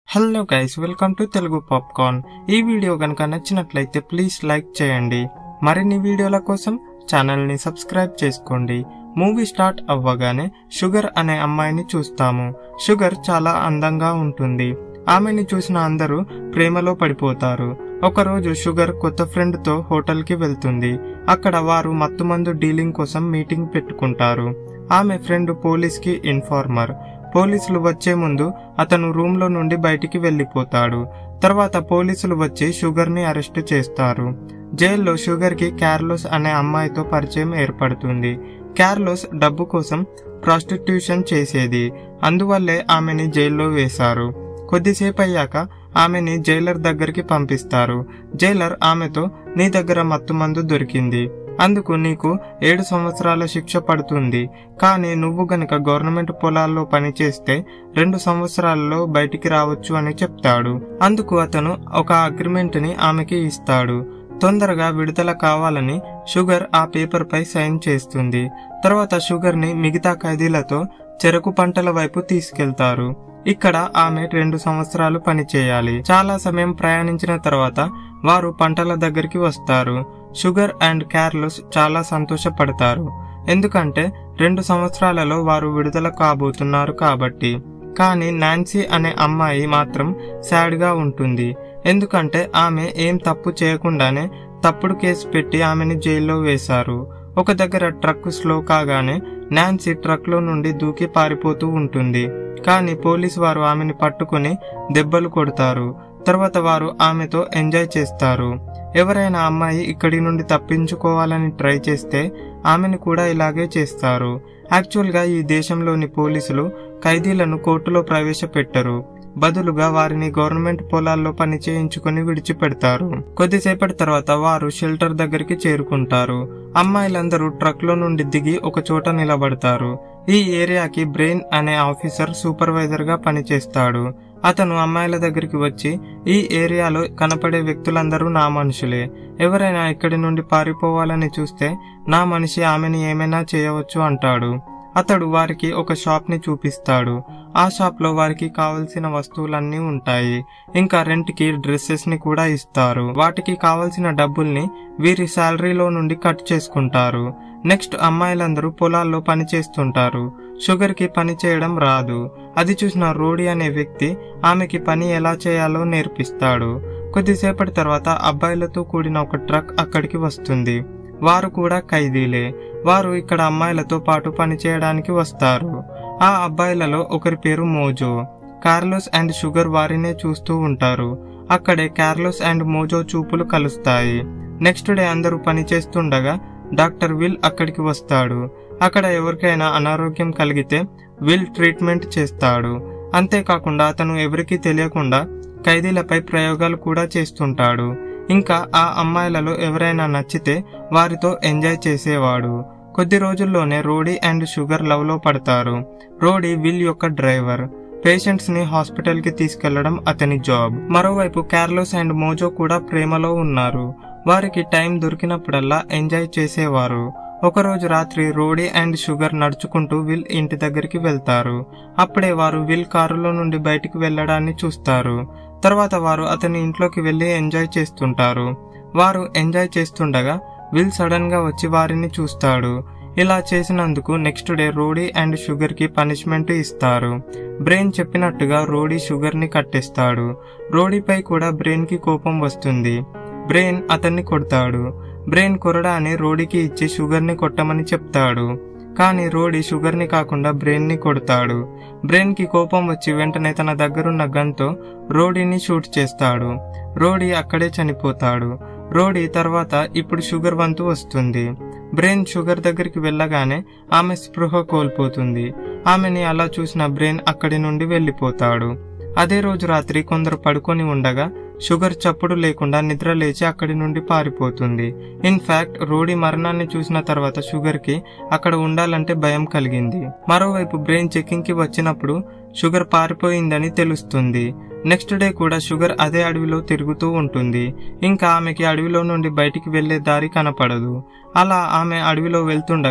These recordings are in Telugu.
Hello guys, welcome to Telugu popcorn. ఈ వీడియో గనుక నచ్చినట్లయితే ప్లీజ్ లైక్ చేయండి. మరిన్ని వీడియోల కోసం ఛానల్ ని సబ్స్క్రైబ్ చేసుకోండి. మూవీ స్టార్ట్ అవ్వగానే షుగర్ అనే అమ్మాయిని చూస్తాము. షుగర్ చాలా అందంగా ఉంటుంది. ఆమెని చూసిన అందరూ ప్రేమలో పడిపోతారు. ఒకరోజు షుగర్ కొత్త ఫ్రెండ్ తో హోటల్ కి వెళ్తుంది. అక్కడ వారు మత్తుమందు డీలింగ్ కోసం మీటింగ్ పెట్టుకుంటారు. ఆమె ఫ్రెండ్ పోలీస్ కి ఇన్ఫార్మర్. పోలీసులు వచ్చే ముందు అతను రూమ్ లో నుండి బయటికి వెళ్లిపోతాడు. తర్వాత పోలీసులు వచ్చి షుగర్ ని అరెస్ట్ చేస్తారు. జైల్లో షుగర్ కి కార్లోస్ అనే అమ్మాయితో పరిచయం ఏర్పడుతుంది. కార్లోస్ డబ్బు కోసం ప్రాస్టిట్యూషన్ చేసేది. అందువల్లే ఆమెని జైల్లో వేశారు. కొద్దిసేపు అయ్యాక ఆమెని జైలర్ దగ్గరికి పంపిస్తారు. జైలర్ ఆమెతో, నీ దగ్గర మత్తుమందు దొరికింది, అందుకు నీకు 7 సంవత్సరాల శిక్ష పడుతుంది. కానీ నువ్వు గనక గవర్నమెంట్ పొలాల్లో పనిచేస్తే 2 సంవత్సరాలలో బయటికి రావచ్చు అని చెప్తాడు. అందుకు అతను ఒక అగ్రిమెంట్ ని ఆమెకి ఇస్తాడు. తొందరగా విడుదల కావాలని షుగర్ ఆ పేపర్ పై సైన్ చేస్తుంది. తర్వాత షుగర్ ని మిగతా ఖైదీలతో చెరకు పంటల వైపు తీసుకెళ్తారు. ఇక్కడ ఆమె 2 సంవత్సరాలు పనిచేయాలి. చాలా సమయం ప్రయాణించిన తర్వాత వారు పంటల దగ్గరికి వస్తారు. షుగర్ అండ్ కార్లోస్ చాలా సంతోషపడతారు, ఎందుకంటే 2 సంవత్సరాలలో వారు విడుదల కాబోతున్నారు కాబట్టి. కానీ నాన్సీ అనే అమ్మాయి మాత్రం సాడ్ గా ఉంటుంది, ఎందుకంటే ఆమె ఏం తప్పు చేయకుండానే తప్పుడు కేసు పెట్టి ఆమెని జైల్లో వేశారు. ఒక దగ్గర ట్రక్ స్లో కాగానే నాన్సీ ట్రక్ లో నుండి దూకి పారిపోతూ ఉంటుంది. కానీ పోలీసు వారు ఆమెని పట్టుకుని దెబ్బలు కొడతారు. తర్వాత వారు ఆమెతో ఎంజాయ్ చేస్తారు. ఎవరైనా అమ్మాయి ఇక్కడి నుండి తప్పించుకోవాలని ట్రై చేస్తే ఆమెను కూడా ఇలాగే చేస్తారు. యాక్చువల్ గా ఈ దేశంలోని పోలీసులు ఖైదీలను కోర్టులో ప్రవేశపెట్టరు. బదులుగా వారిని గవర్నమెంట్ పొలాల్లో పని చేయించుకుని విడిచిపెడతారు. కొద్దిసేపటి తర్వాత వారు షెల్టర్ దగ్గరికి చేరుకుంటారు. అమ్మాయిలందరూ ట్రక్ లో నుండి దిగి ఒక చోట నిలబడతారు. ఈ ఏరియాకి బ్రెయిన్ అనే ఆఫీసర్ సూపర్వైజర్ గా పనిచేస్తాడు. అతను అమ్మాయిల దగ్గరికి వచ్చి, ఈ ఏరియాలో కనపడే వ్యక్తులందరూ నా మనుషులే. ఎవరైనా ఇక్కడి నుండి పారిపోవాలని చూస్తే నా మనిషి ఆమెని ఏమైనా చేయవచ్చు అంటాడు. అతడు వారికి ఒక షాప్ ని చూపిస్తాడు. ఆ షాప్ లో వారికి కావలసిన వస్తువులన్నీ ఉంటాయి. ఇంకా రెంట్ కి డ్రెస్సెస్ ని కూడా ఇస్తారు. వాటికి కావలసిన డబ్బుల్ని వీరి శాలరీలో నుండి కట్ చేసుకుంటారు. నెక్స్ట్ అమ్మాయిలందరూ పొలాల్లో పని చేస్తుంటారు. షుగర్ కి పని చేయడం రాదు. అది చూసిన రోడీ అనే వ్యక్తి ఆమెకి పని ఎలా చేయాలో నేర్పిస్తాడు. కొద్దిసేపటి తర్వాత అబ్బాయిలతో కూడిన ఒక ట్రక్ అక్కడికి వస్తుంది. వారు కూడా ఖైదీలే. వారు ఇక్కడ అమ్మాయిలతో పాటు పని చేయడానికి వస్తారు. ఆ అబ్బాయిలలో ఒకరి పేరు మోజో. కార్లోస్ అండ్ షుగర్ వారినే చూస్తూ ఉంటారు. అక్కడే కార్లోస్ అండ్ మోజో చూపులు కలుస్తాయి. నెక్స్ట్ డే అందరూ పని చేస్తుండగా డాక్టర్ విల్ అక్కడికి వస్తాడు. అక్కడ ఎవరికైనా అనారోగ్యం కలిగితే విల్ ట్రీట్మెంట్ చేస్తాడు. అంతేకాకుండా అతను ఎవరికీ తెలియకుండా ఖైదీలపై ప్రయోగాలు కూడా చేస్తుంటాడు. ఇంకా ఆ అమ్మాయిలలో ఎవరైనా నచ్చితే వారితో ఎంజాయ్ చేసేవాడు. కొద్ది రోజుల్లోనే రోడీ అండ్ షుగర్ లవ్ లో పడతారు. రోడీ విల్ యొక్క డ్రైవర్. పేషెంట్స్ ని హాస్పిటల్ కి తీసుకెళ్లడం అతని జాబ్. మరోవైపు కార్లోస్ అండ్ మోజో కూడా ప్రేమలో ఉన్నారు. వారికి టైం దొరికినప్పుడల్లా ఎంజాయ్ చేసేవారు. ఒకరోజు రాత్రి రోడీ అండ్ షుగర్ నడుచుకుంటూ విల్ ఇంటి దగ్గరికి వెళ్తారు. అప్పుడే వారు విల్ కారులో నుండి బయటికి వెళ్లడాన్ని చూస్తారు. తర్వాత వారు అతని ఇంట్లోకి వెళ్లి ఎంజాయ్ చేస్తుంటారు. వారు ఎంజాయ్ చేస్తుండగా విల్ సడన్ గా వచ్చి వారిని చూస్తాడు. ఇలా చేసినందుకు next day Roadie and Sugar కి పనిష్మెంట్ ఇస్తారు. బ్రెయిన్ చెప్పినట్టుగా రోడీ షుగర్ ని కట్టేస్తాడు. రోడీపై కూడా బ్రెయిన్ కి కోపం వస్తుంది. బ్రెయిన్ అతన్ని కొడతాడు. బ్రెయిన్ కొరడాన్ని రోడీకి ఇచ్చి షుగర్ ని కొట్టమని చెప్తాడు. కానీ రోడీ షుగర్ ని కాకుండా బ్రెయిన్ ని కొడతాడు. బ్రెయిన్ కి కోపం వచ్చి వెంటనే తన దగ్గరున్న గన్ తో రోడీని షూట్ చేస్తాడు. రోడీ అక్కడే చనిపోతాడు. రోడీ తర్వాత ఇప్పుడు షుగర్ వంతు వస్తుంది. బ్రెయిన్ షుగర్ దగ్గరికి వెళ్ళగానే ఆమె స్పృహ కోల్పోతుంది. ఆమెని అలా చూసిన బ్రెయిన్ అక్కడి నుండి వెళ్లిపోతాడు. అదే రోజు రాత్రి కొందరు పడుకొని ఉండగా షుగర్ చప్పుడు లేకుండా నిద్ర లేచి అక్కడి నుండి పారిపోతుంది. ఇన్ఫాక్ట్ రోడీ మరణాన్ని చూసిన తర్వాత షుగర్ కి అక్కడ ఉండాలంటే భయం కలిగింది. మరోవైపు బ్రెయిన్ చెకింగ్ కి వచ్చినప్పుడు షుగర్ పారిపోయిందని తెలుస్తుంది. నెక్స్ట్ డే కూడా షుగర్ అదే అడవిలో తిరుగుతూ ఉంటుంది. ఇంకా ఆమెకి అడవిలో నుండి బయటికి వెళ్లే దారి కనపడదు. అలా ఆమె అడవిలో వెళ్తుండగా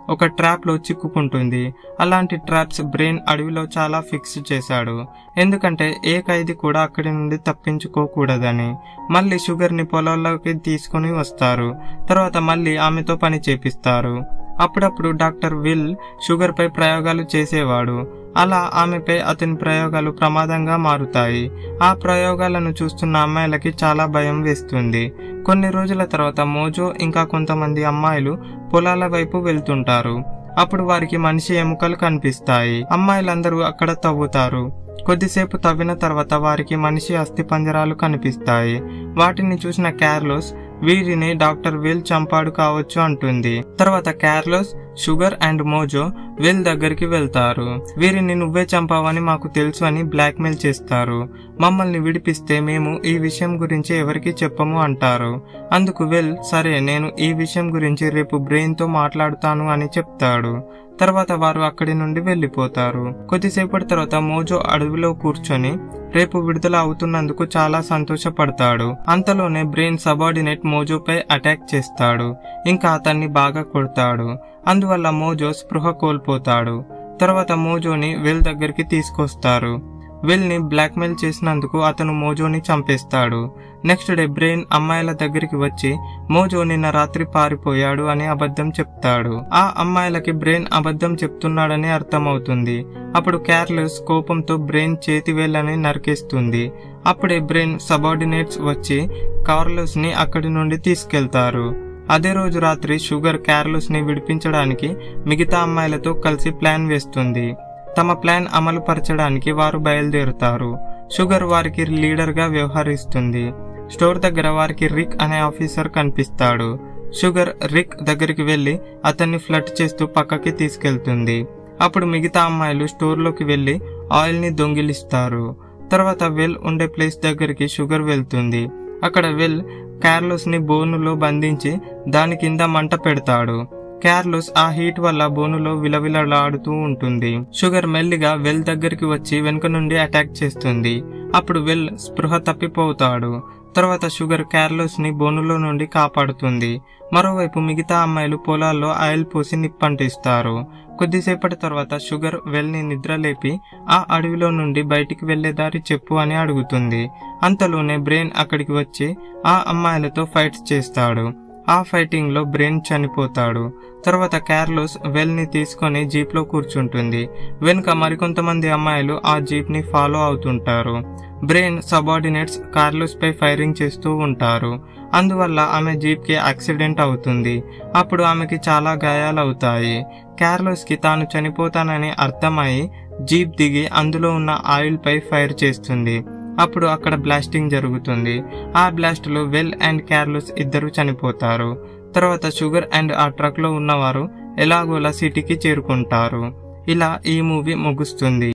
ఒక ట్రాప్ లో చిక్కుకుంటుంది. అలాంటి ట్రాప్స్ బ్రెయిన్ అడవిలో చాలా ఫిక్స్ చేశాడు, ఎందుకంటే ఏ ఖైదీ కూడా అక్కడి నుండి తప్పించుకోకూడదని. మళ్ళీ షుగర్ ని పొలాల్లోకి తీసుకుని వస్తారు. తర్వాత మళ్ళీ ఆమెతో పని చేపిస్తారు. అప్పుడప్పుడు డాక్టర్ విల్ షుగర్ పై ప్రయోగాలు చేసేవాడు. అలా ఆమెపై అతని ప్రయోగాలు ప్రమాదంగా మారుతాయి. ఆ ప్రయోగాలను చూస్తున్న అమ్మాయిలకి చాలా భయం వేస్తుంది. కొన్ని రోజుల తర్వాత మోజో ఇంకా కొంతమంది అమ్మాయిలు పొలాల వైపు వెళ్తుంటారు. అప్పుడు వారికి మనిషి ఎముకలు కనిపిస్తాయి. అమ్మాయిలందరూ అక్కడ తవ్వుతారు. కొద్దిసేపు తవ్విన తర్వాత వారికి మనిషి అస్థిపంజరాలు కనిపిస్తాయి. వాటిని చూసిన కార్లోస్ వీరిని డాక్టర్ విల్ చంపాడు కావచ్చు అంటుంది. తర్వాత Carlos, Sugar and Mojo Will దగ్గరికి వెళ్తారు. వీరిని నువ్వే చంపావని మాకు తెలుసు అని బ్లాక్మెయిల్ చేస్తారు. మమ్మల్ని విడిపిస్తే మేము ఈ విషయం గురించి ఎవరికి చెప్పము అంటారు. అందుకు విల్ సరే, నేను ఈ విషయం గురించి రేపు బ్రెయిన్ తో మాట్లాడుతాను అని చెప్తాడు. తర్వాత వారు అక్కడి నుండి వెళ్లిపోతారు. కొద్దిసేపటి తర్వాత మోజో అడవిలో కూర్చొని రేపు విడుదల అవుతున్నందుకు చాలా సంతోషపడతాడు. అంతలోనే బ్రెయిన్ సబార్డినేట్ మోజోపై అటాక్ చేస్తాడు. ఇంకా అతన్ని బాగా కొడతాడు. అందువల్ల మోజో స్పృహ కోల్పోతాడు. తర్వాత మోజోని విల్ దగ్గరికి తీసుకొస్తారు. విల్ ని బ్లాక్మెయిల్ చేసినందుకు అతను మోజోని చంపేస్తాడు. నెక్స్ట్ డే బ్రెయిన్ అమ్మాయిల దగ్గరికి వచ్చి మోజో నిన్న రాత్రి పారిపోయాడు అని అబద్ధం చెప్తాడు. ఆ అమ్మాయిలకి బ్రెయిన్ అబద్ధం చెప్తున్నాడని అర్థమవుతుంది. అప్పుడు కార్లోస్ కోపంతో బ్రెయిన్ చేతి వేళ్ళని నరికేస్తుంది. అప్పుడే బ్రెయిన్ సబార్డినేట్స్ వచ్చి కార్లోస్ ని అక్కడి నుండి తీసుకెళ్తారు. అదే రోజు రాత్రి షుగర్ కార్లోస్ ని విడిపించడానికి మిగతా అమ్మాయిలతో కలిసి ప్లాన్ వేస్తుంది. తమ ప్లాన్ అమలు పరచడానికి వారు బయలుదేరుతారు. షుగర్ వారికి లీడర్ గా వ్యవహరిస్తుంది. స్టోర్ దగ్గర వారికి రిక్ అనే ఆఫీసర్ కనిపిస్తాడు. షుగర్ రిక్ దగ్గరికి వెళ్లి అతన్ని ఫ్లర్ట్ చేస్తూ పక్కకి తీసుకెళ్తుంది. అప్పుడు మిగతా అమ్మాయిలు స్టోర్ లోకి వెళ్లి ఆయిల్ ని దొంగిలిస్తారు. తర్వాత వెల్ ఉండే ప్లేస్ దగ్గరికి షుగర్ వెళ్తుంది. అక్కడ వెల్ కార్లోస్ ని బోనులో బంధించి దాని కింద మంట పెడతాడు. కార్లోస్ ఆ హీట్ వల్ల బోనులో విలవిలలాడుతూ ఉంటుంది. షుగర్ మెల్లిగా వెల్ దగ్గరికి వచ్చి వెనుక నుండి అటాక్ చేస్తుంది. అప్పుడు వెల్ స్పృహ తప్పిపోతాడు. తర్వాత షుగర్ కార్లోస్ ని బోనులో నుండి కాపాడుతుంది. మరోవైపు మిగతా అమ్మాయిలు పొలాల్లో ఆయిల్ పోసి నిప్పంటిస్తారు. కొద్దిసేపటి తర్వాత షుగర్ వెల్ ని నిద్రలేపి ఆ అడవిలో నుండి బయటికి వెళ్లే దారి చెప్పు అని అడుగుతుంది. అంతలోనే బ్రెయిన్ అక్కడికి వచ్చి ఆ అమ్మాయిలతో ఫైట్స్ చేస్తాడు. ఆ ఫైటింగ్ లో బ్రెయిన్ చనిపోతాడు. తర్వాత కార్లోస్ వెల్ ని తీసుకుని జీప్ లో కూర్చుంటుంది. వెనుక మరికొంతమంది అమ్మాయిలు ఆ జీప్ ని ఫాలో అవుతుంటారు. బ్రెయిన్ సబార్డినేట్స్ కార్లోస్ పై ఫైరింగ్ చేస్తూ ఉంటారు. అందువల్ల ఆమె జీప్ కి యాక్సిడెంట్ అవుతుంది. అప్పుడు ఆమెకి చాలా గాయాలవుతాయి. కార్లోస్ కి తాను చనిపోతానని అర్థమై జీప్ దిగి అందులో ఉన్న ఆయిల్ పై ఫైర్ చేస్తుంది. అప్పుడు అక్కడ బ్లాస్టింగ్ జరుగుతుంది. ఆ బ్లాస్ట్ లో వెల్ అండ్ కార్లోస్ ఇద్దరు చనిపోతారు. తర్వాత షుగర్ అండ్ ఆ ట్రక్ లో ఉన్నవారు ఎలాగోలా సిటీకి చేరుకుంటారు. ఇలా ఈ మూవీ ముగుస్తుంది.